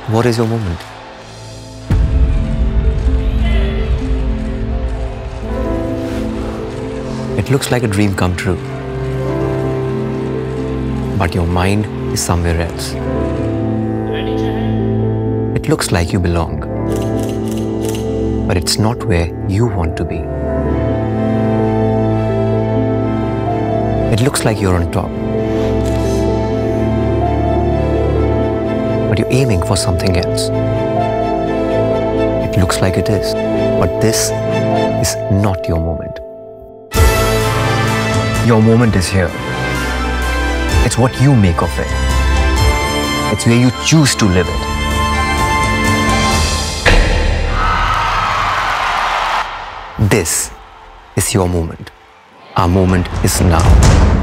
What is your moment? It looks like a dream come true. But your mind is somewhere else. It looks like you belong. But it's not where you want to be. It looks like you're on top. But you're aiming for something else. It looks like it is. But this is not your moment. Your moment is here. It's what you make of it. It's where you choose to live it. This is your moment. Our moment is now.